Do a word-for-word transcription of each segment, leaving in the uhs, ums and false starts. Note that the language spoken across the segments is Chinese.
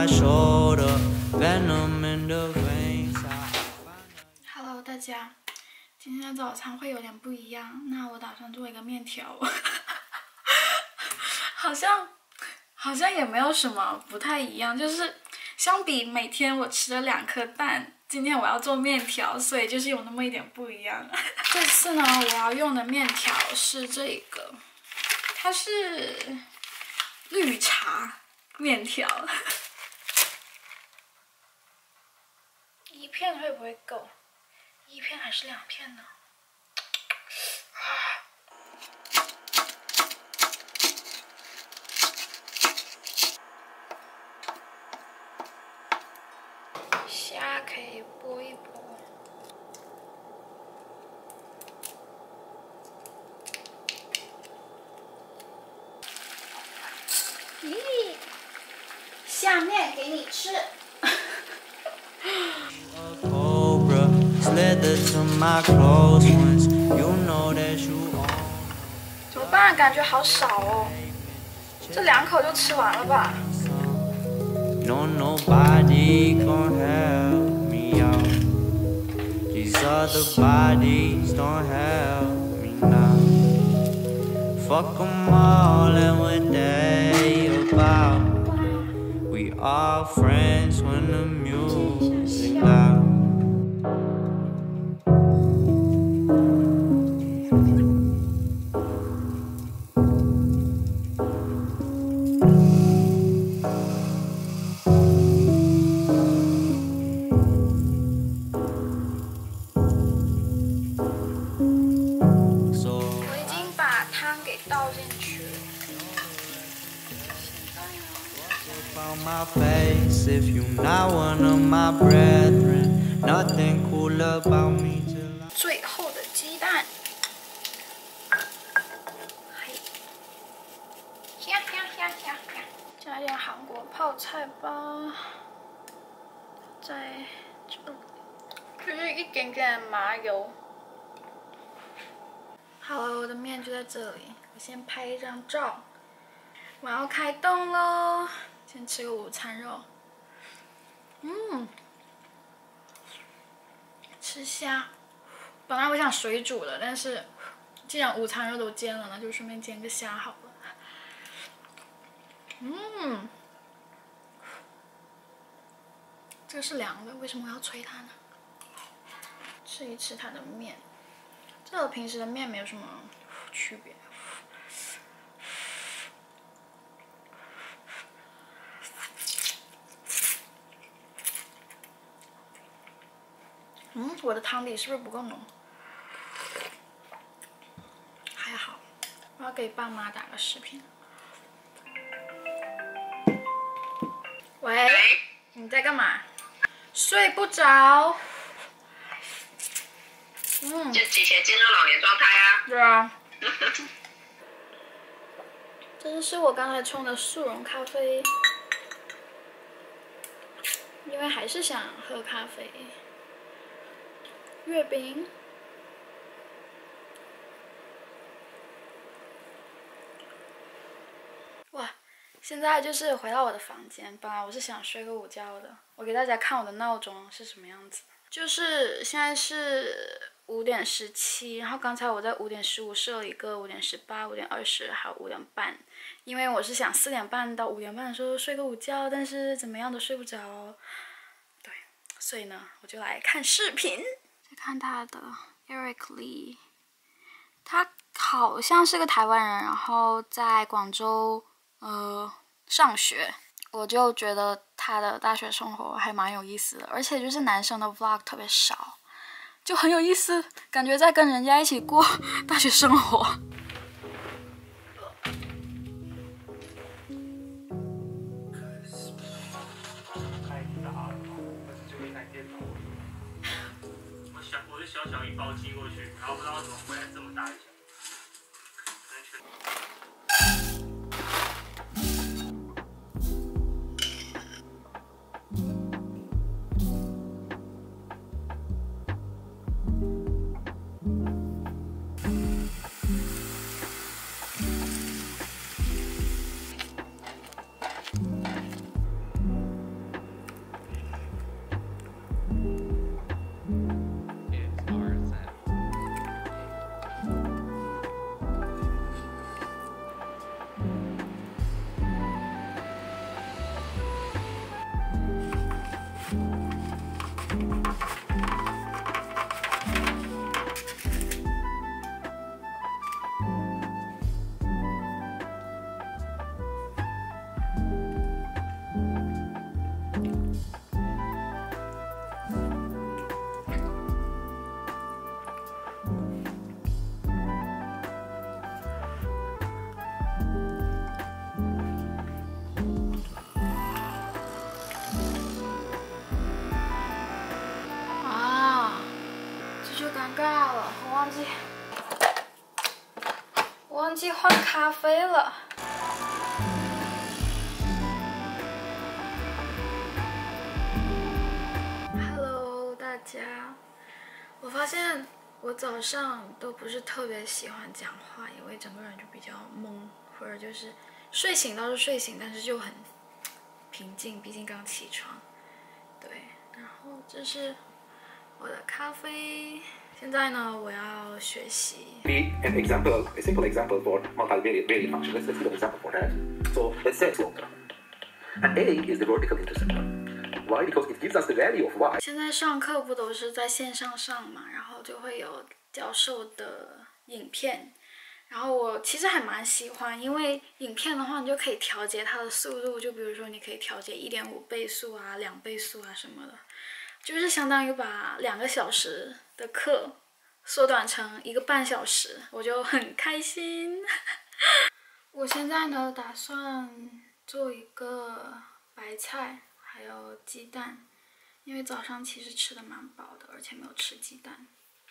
Hello， 大家，今天的早餐会有点不一样。那我打算做一个面条，好像好像也没有什么不太一样，就是相比每天我吃了两颗蛋，今天我要做面条，所以就是有那么一点不一样。这次呢，我要用的面条是这个，它是绿茶面条。一片会不会够？一片还是两片呢？虾可以剥一剥。咦，下面给你吃。怎么办？感觉好少哦，这两口就吃完了吧 ？No nobody gon' help me out. These other bodies don't help me now. Fuck 'em all and what they about. We are friends when the music loud. 倒进去。最后的鸡蛋，香香香香香，加点韩国泡菜吧，在这里，就是一点点麻油。好了，我的面就在这里。我先拍一张照，我要开动喽！先吃个午餐肉，嗯，吃虾。本来我想水煮的，但是既然午餐肉都煎了，那就顺便煎个虾好了。嗯，这个是凉的，为什么我要吹它呢？吃一吃它的面，这和平时的面没有什么区别。嗯，我的汤底是不是不够浓？还好，我要给爸妈打个视频。喂，你在干嘛？睡不着。嗯。 就提前进入老年状态啊。 对啊。这就是我刚才冲的速溶咖啡，因为还是想喝咖啡。月饼，哇！现在就是回到我的房间，本来我是想睡个午觉的。我给大家看我的闹钟是什么样子，就是现在是五点十七，然后刚才我在五点十五设了一个五点十八、五点二十，还有五点半，因为我是想四点半到五点半的时候睡个午觉，但是怎么样都睡不着。对，所以呢，我就来看视频。看他的 Eric Lee， 他好像是个台湾人，然后在广州呃上学，我就觉得他的大学生活还蛮有意思的，而且就是男生的 vlog 特别少，就很有意思，感觉在跟人家一起过大学生活。 小小一包寄过去，然后不知道怎么回来这么大一箱。 就尴尬了，我忘记，我忘记换咖啡了。Hello， 大家，我发现我早上都不是特别喜欢讲话，因为整个人就比较懵，或者就是睡醒倒是睡醒，但是就很平静，毕竟刚起床。对，然后这是我的咖啡。现在呢，我要学习。 Be an example, a simple example for multivariate variate function. Let's, let's give an example for that. So let's say slope. And A is the vertical interceptor. Why? Because it gives us the value of y. 现在上课不都是在线上上嘛，然后就会有教授的影片。然后我其实还蛮喜欢，因为影片的话，你就可以调节它的速度，就比如说你可以调节一点五倍速啊、两倍速啊什么的，就是相当于把两个小时的课缩短成一个半小时，我就很开心。我现在呢，打算做一个白菜，还有鸡蛋，因为早上其实吃的蛮饱的，而且没有吃鸡蛋。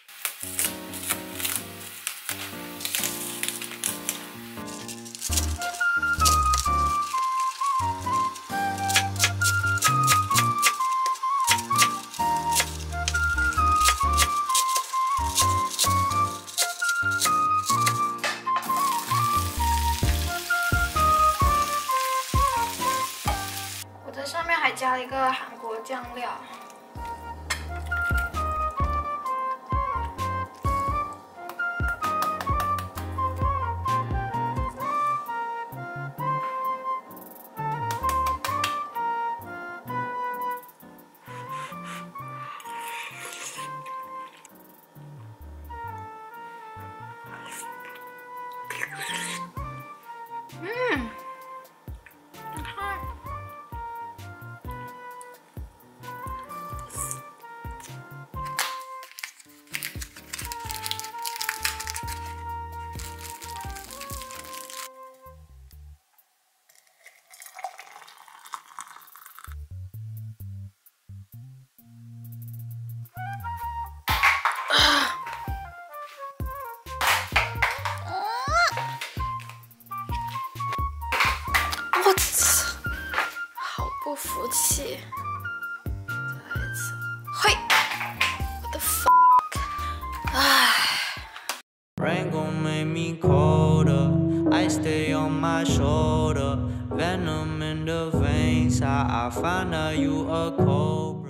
上面还加了一个韩国酱料。嗯。我操，好不服气！再来一次，嘿，我的 fuck， 唉。 Rain gon' make me colder. I stay on my shoulder. Venom in the veins. I, I find out you a cold.